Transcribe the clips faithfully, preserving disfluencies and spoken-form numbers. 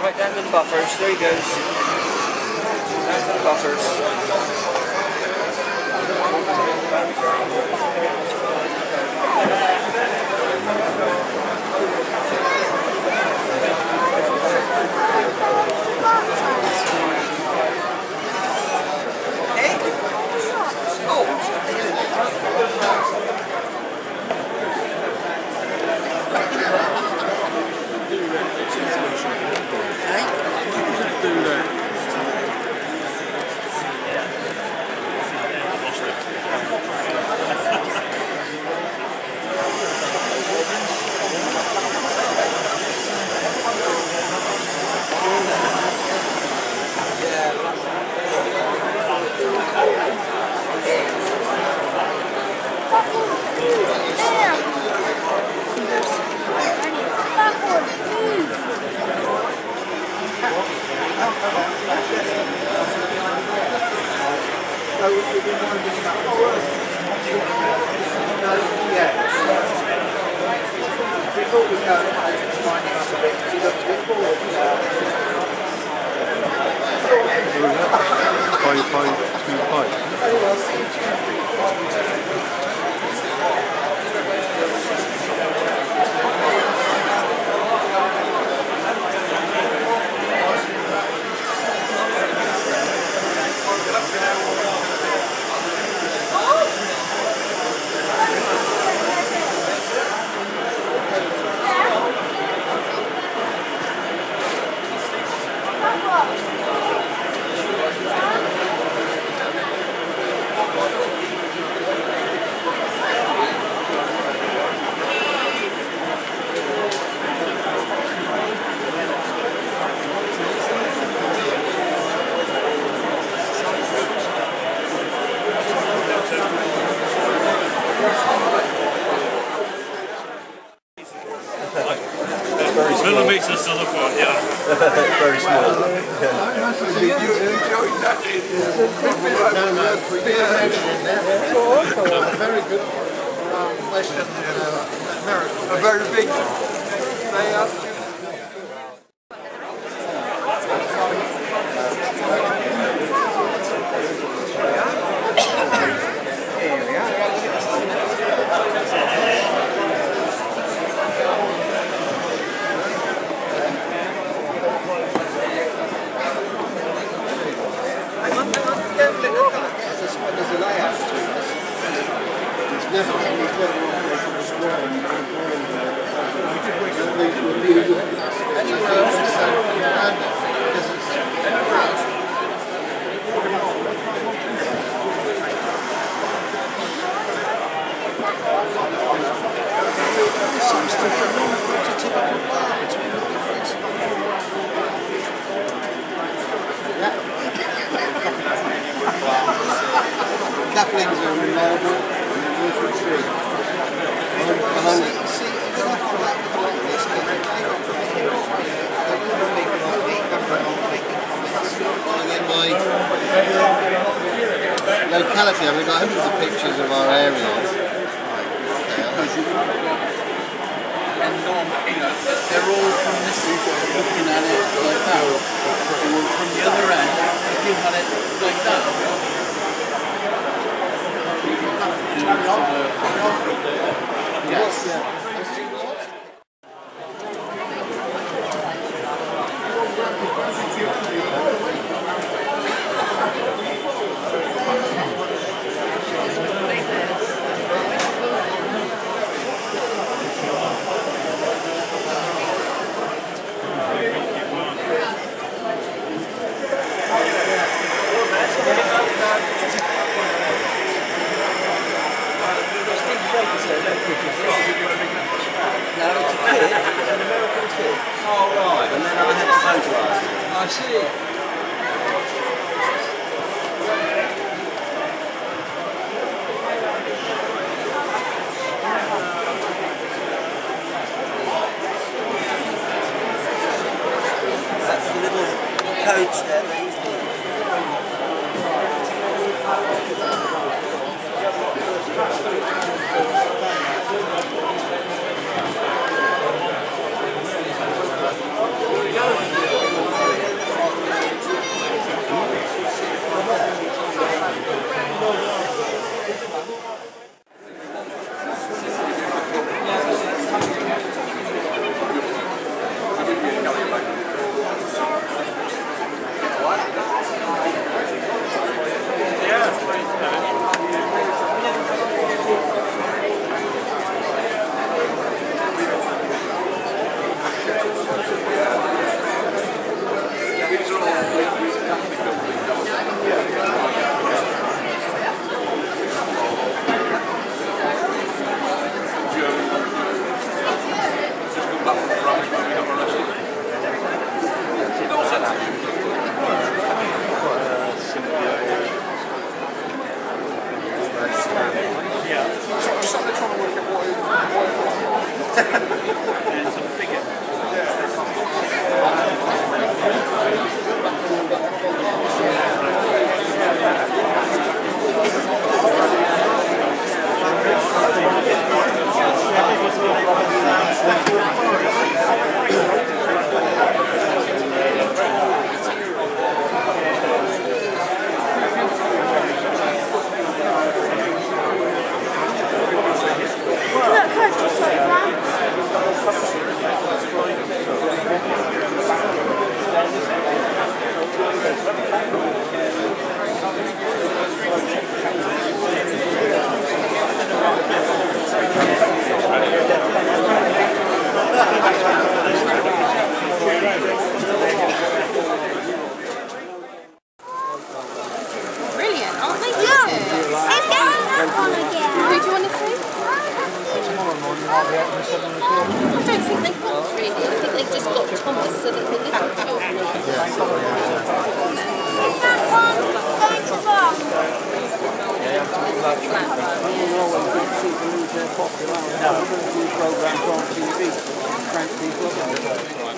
Right down to the buffers. There he goes. Down to the buffers. Millimetres to the front, yeah. Very small. You enjoyed that? No, no. Very good. Western America. A very big. They are. Couplings are reliable and you can see. See, you don't have to like the like this, they don't make like me, making comments. And then my locality, I mean, got hundreds of pictures of our area. And um, you know, they're all from this looking at it like that. Or from the other end, if you had it like that. Yes, yeah. Oh, right, and then I had to photograph. I see. That's the little coach there that he's doing. And some bigger. Brilliant, aren't they? Yeah. Let's go on that one again. Who do you want to see? I don't think they've got really. I think they've just got Thomas so that the little children. Is that one going to run? Programs on T V, crank people up.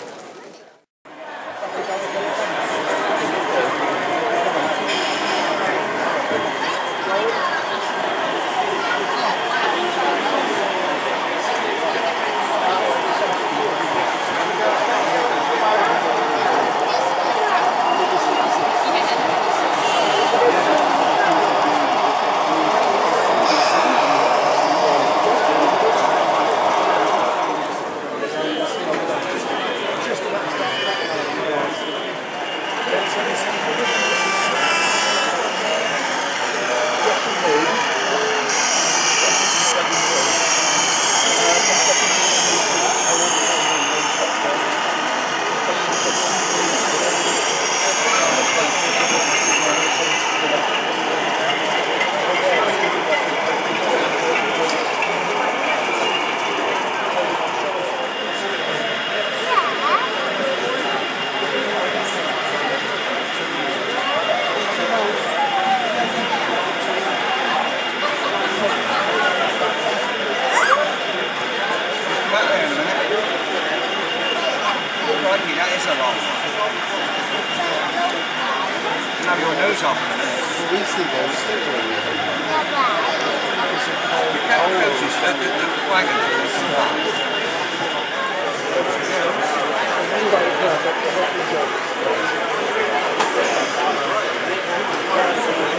That is a long one. Have your nose off in a minute. We see those still doing it. You can't notice that the, the wagon is flat.